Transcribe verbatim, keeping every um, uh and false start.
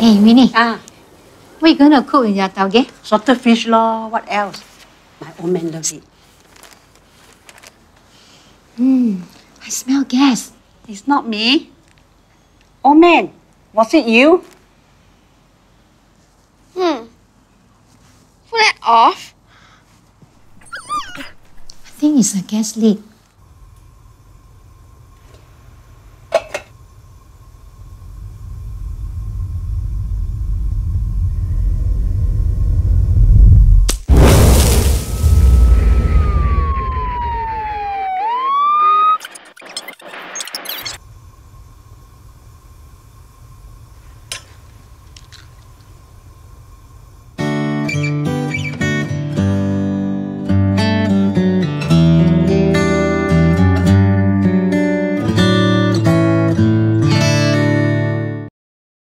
Hey, Winnie. Ah. What are you going to cook in your taugeh? Salted fish lor. What else? My old man loves it. Hmm, I smell gas. It's not me. Old man, was it you? Hmm. Put that off. I think it's a gas leak.